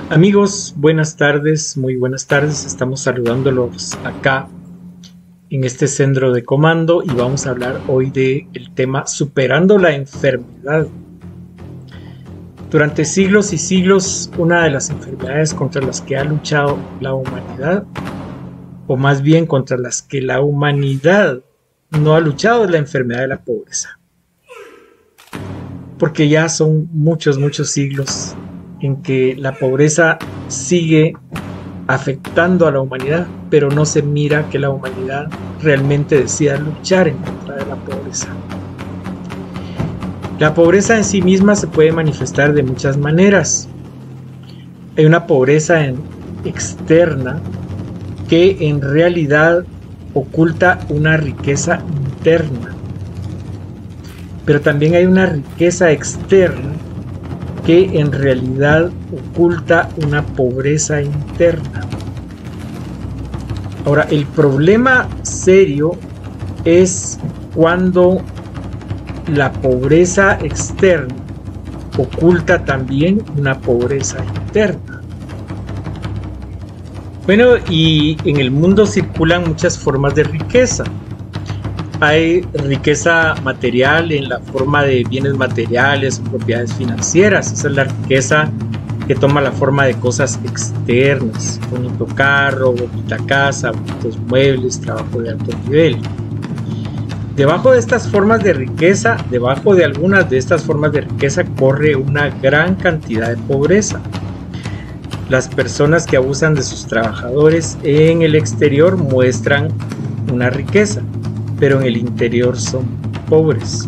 Amigos, buenas tardes, muy buenas tardes. Estamos saludándolos acá en este centro de comando y vamos a hablar hoy del tema superando la enfermedad. Durante siglos y siglos, una de las enfermedades contra las que ha luchado la humanidad, o más bien contra las que la humanidad no ha luchado, es la enfermedad de la pobreza. Porque ya son muchos siglos en que la pobreza sigue afectando a la humanidad, pero no se mira que la humanidad realmente decida luchar en contra de la pobreza. La pobreza en sí misma se puede manifestar de muchas maneras. Hay una pobreza externa que en realidad oculta una riqueza interna, pero también hay una riqueza externa que en realidad oculta una pobreza interna. Ahora, el problema serio es cuando la pobreza externa oculta también una pobreza interna. Bueno, y en el mundo circulan muchas formas de riqueza. Hay riqueza material en la forma de bienes materiales o propiedades financieras. Esa es la riqueza que toma la forma de cosas externas: bonito carro, bonita casa, bonitos muebles, trabajo de alto nivel. Debajo de estas formas de riqueza, debajo de algunas de estas formas de riqueza, corre una gran cantidad de pobreza. Las personas que abusan de sus trabajadores en el exterior muestran una riqueza, pero en el interior son pobres.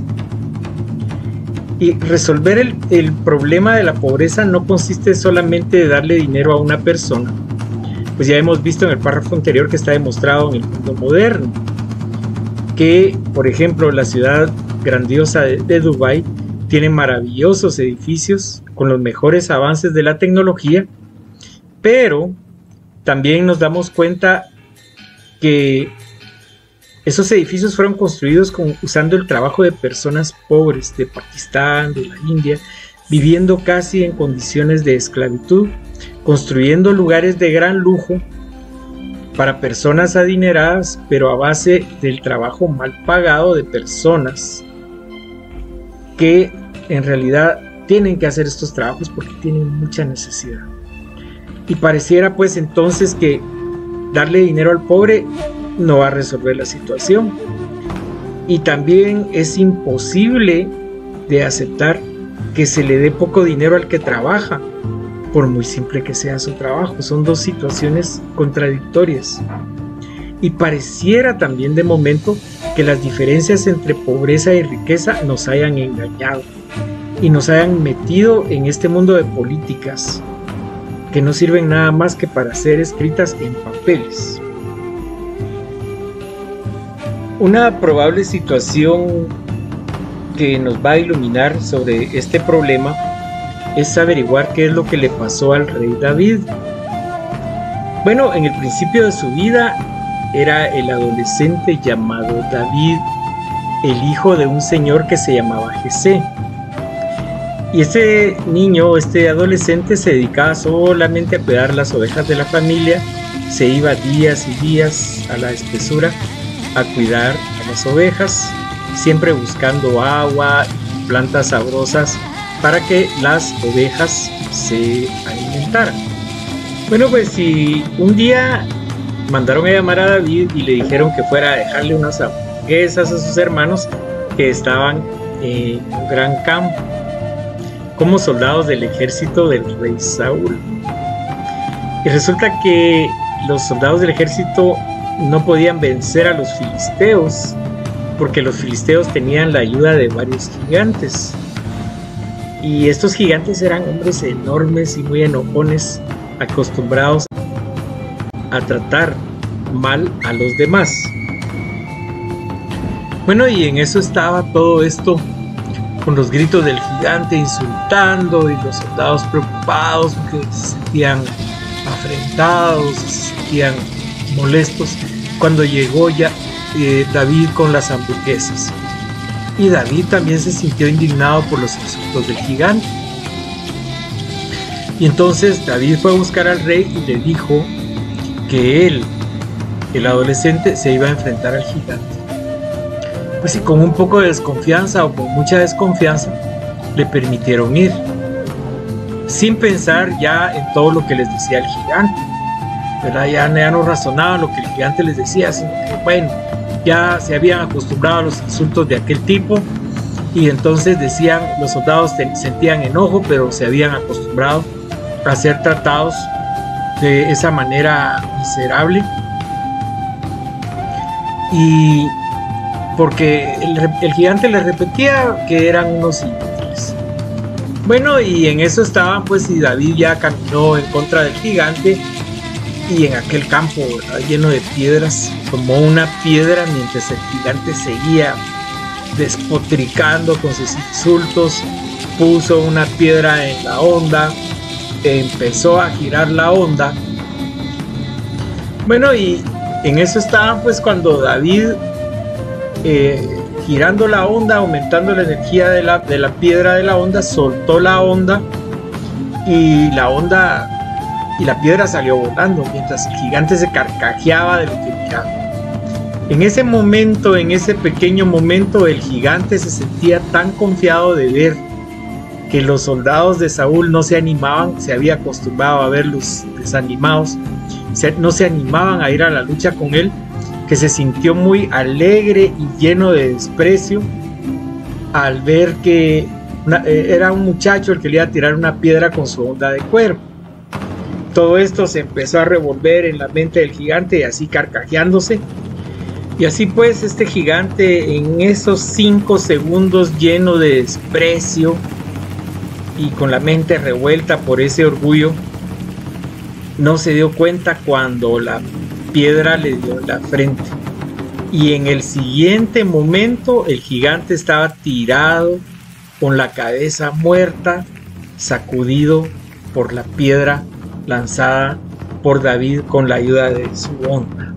Y resolver el problema de la pobreza no consiste solamente en darle dinero a una persona, pues ya hemos visto en el párrafo anterior que está demostrado en el mundo moderno, que por ejemplo la ciudad grandiosa de Dubái tiene maravillosos edificios con los mejores avances de la tecnología, pero también nos damos cuenta que esos edificios fueron construidos usando el trabajo de personas pobres de Pakistán, de la India, viviendo casi en condiciones de esclavitud, construyendo lugares de gran lujo para personas adineradas, pero a base del trabajo mal pagado de personas que en realidad tienen que hacer estos trabajos porque tienen mucha necesidad. Y pareciera pues entonces que darle dinero al pobre no va a resolver la situación, y también es imposible de aceptar que se le dé poco dinero al que trabaja, por muy simple que sea su trabajo. Son dos situaciones contradictorias, y pareciera también de momento que las diferencias entre pobreza y riqueza nos hayan engañado y nos hayan metido en este mundo de políticas que no sirven nada más que para ser escritas en papeles. Una probable situación que nos va a iluminar sobre este problema es averiguar qué es lo que le pasó al rey David. Bueno, en el principio de su vida era el adolescente llamado David, el hijo de un señor que se llamaba Jesé. Y este niño, este adolescente, se dedicaba solamente a cuidar las ovejas de la familia. Se iba días y días a la espesura a cuidar a las ovejas, siempre buscando agua y plantas sabrosas para que las ovejas se alimentaran. Bueno, pues si un día mandaron a llamar a David y le dijeron que fuera a dejarle unas hamburguesas a sus hermanos que estaban en un gran campo como soldados del ejército del rey Saúl. Y resulta que los soldados del ejército no podían vencer a los filisteos, porque los filisteos tenían la ayuda de varios gigantes, y estos gigantes eran hombres enormes y muy enojones, acostumbrados a tratar mal a los demás. Bueno, y en eso estaba todo esto, con los gritos del gigante insultando, y los soldados preocupados porque se sentían afrentados, se sentían molestos, cuando llegó ya David con las hamburguesas. Y David también se sintió indignado por los insultos del gigante. Y entonces David fue a buscar al rey y le dijo que él, el adolescente, se iba a enfrentar al gigante. Pues y con un poco de desconfianza o con mucha desconfianza le permitieron ir, sin pensar ya en todo lo que les decía el gigante, ¿verdad? Ya no razonaban lo que el gigante les decía, sino que bueno, ya se habían acostumbrado a los insultos de aquel tipo, y entonces decían, los soldados sentían enojo, pero se habían acostumbrado a ser tratados de esa manera miserable, y porque el gigante les repetía que eran unos inútiles. Bueno, y en eso estaban, pues, y David ya caminó en contra del gigante, y en aquel campo, ¿verdad?, lleno de piedras, tomó una piedra mientras el gigante seguía despotricando con sus insultos, puso una piedra en la honda, empezó a girar la honda. Bueno, y en eso estaban, pues, cuando David, girando la honda, aumentando la energía de la piedra de la honda, soltó la honda, y la piedra salió volando, mientras el gigante se carcajeaba de lo que miraba. En ese momento, en ese pequeño momento, el gigante se sentía tan confiado de ver que los soldados de Saúl no se animaban, se había acostumbrado a verlos desanimados, no se animaban a ir a la lucha con él, que se sintió muy alegre y lleno de desprecio al ver que era un muchacho el que le iba a tirar una piedra con su honda de cuero. Todo esto se empezó a revolver en la mente del gigante, y así carcajeándose. Y así pues, este gigante, en esos 5 segundos lleno de desprecio y con la mente revuelta por ese orgullo, no se dio cuenta cuando la piedra le dio en la frente. Y en el siguiente momento, el gigante estaba tirado, con la cabeza muerta, sacudido por la piedra lanzada por David con la ayuda de su honda.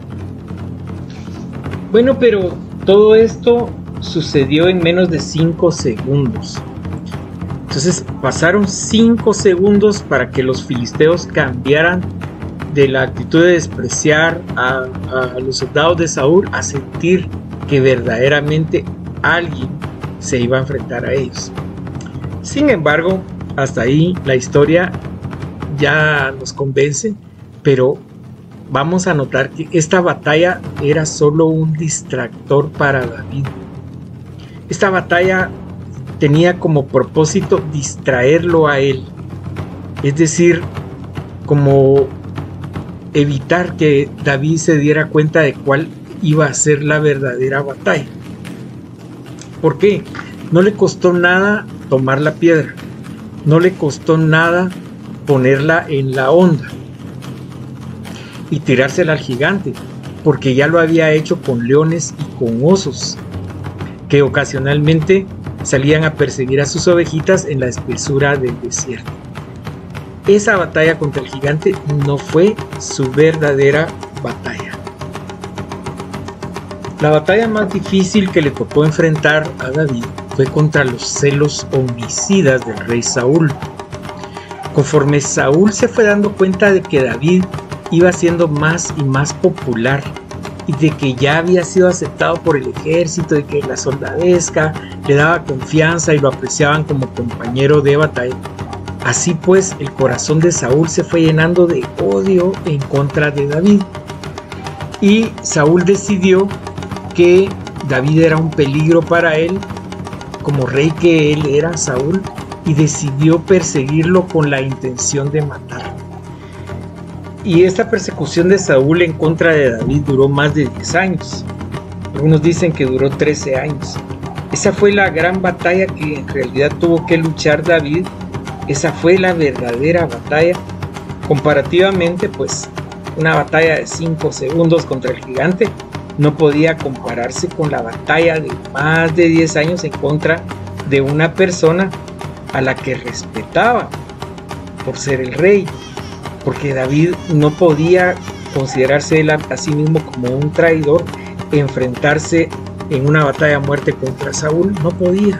Bueno, pero todo esto sucedió en menos de 5 segundos. Entonces pasaron 5 segundos para que los filisteos cambiaran de la actitud de despreciar a los soldados de Saúl a sentir que verdaderamente alguien se iba a enfrentar a ellos. Sin embargo, hasta ahí la historia ya nos convence, pero vamos a notar que esta batalla era solo un distractor para David. Esta batalla tenía como propósito distraerlo a él, es decir, como evitar que David se diera cuenta de cuál iba a ser la verdadera batalla. ¿Por qué? No le costó nada tomar la piedra, no le costó nada ponerla en la honda y tirársela al gigante, porque ya lo había hecho con leones y con osos, que ocasionalmente salían a perseguir a sus ovejitas en la espesura del desierto. Esa batalla contra el gigante no fue su verdadera batalla. La batalla más difícil que le tocó enfrentar a David fue contra los celos homicidas del rey Saúl. Conforme Saúl se fue dando cuenta de que David iba siendo más y más popular y de que ya había sido aceptado por el ejército, de que la soldadesca le daba confianza y lo apreciaban como compañero de batalla, así pues el corazón de Saúl se fue llenando de odio en contra de David. Y Saúl decidió que David era un peligro para él, como rey que él era, Saúl, y decidió perseguirlo con la intención de matarlo. Y esta persecución de Saúl en contra de David duró más de 10 años. Algunos dicen que duró 13 años. Esa fue la gran batalla que en realidad tuvo que luchar David. Esa fue la verdadera batalla. Comparativamente, pues, una batalla de 5 segundos contra el gigante no podía compararse con la batalla de más de 10 años en contra de una persona a la que respetaba por ser el rey, porque David no podía considerarse él a sí mismo como un traidor, enfrentarse en una batalla a muerte contra Saúl, no podía.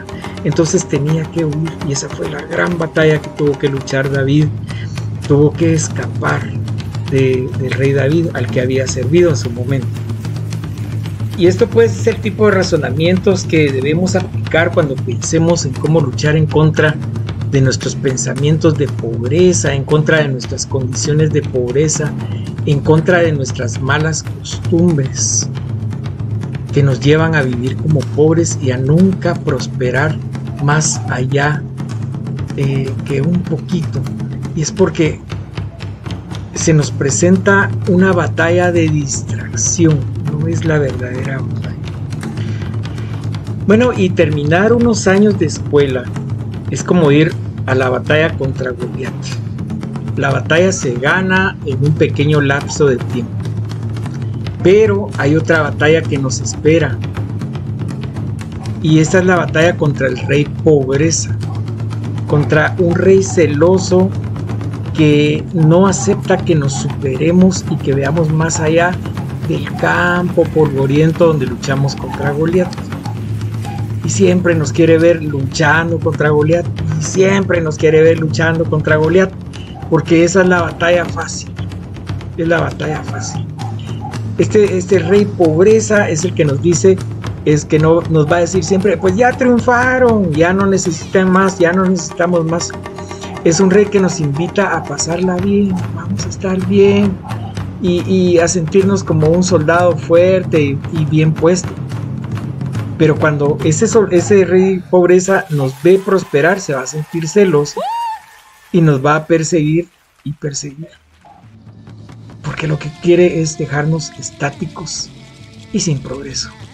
entonces tenía que huir, y esa fue la gran batalla que tuvo que luchar David. Tuvo que escapar del rey David, al que había servido en su momento. Y esto puede ser el tipo de razonamientos que debemos aplicar cuando pensemos en cómo luchar en contra de nuestros pensamientos de pobreza, en contra de nuestras condiciones de pobreza, en contra de nuestras malas costumbres que nos llevan a vivir como pobres y a nunca prosperar más allá que un poquito. Y es porque se nos presenta una batalla de distracción, no es la verdadera batalla. Bueno, y terminar unos años de escuela es como ir a la batalla contra Goliat. La batalla se gana en un pequeño lapso de tiempo, pero hay otra batalla que nos espera, y esta es la batalla contra el rey pobreza, contra un rey celoso que no acepta que nos superemos y que veamos más allá del campo polvoriento donde luchamos contra Goliat. Y siempre nos quiere ver luchando contra Goliat, y siempre nos quiere ver luchando contra Goliat, porque esa es la batalla fácil, es la batalla fácil. Este rey pobreza es el que nos dice, es que no nos va a decir siempre, pues ya triunfaron, ya no necesitan más, ya no necesitamos más. Es un rey que nos invita a pasarla bien, vamos a estar bien y a sentirnos como un soldado fuerte y bien puesto. Pero cuando ese rey pobreza nos ve prosperar, se va a sentir celoso y nos va a perseguir y perseguir. Porque lo que quiere es dejarnos estáticos y sin progreso.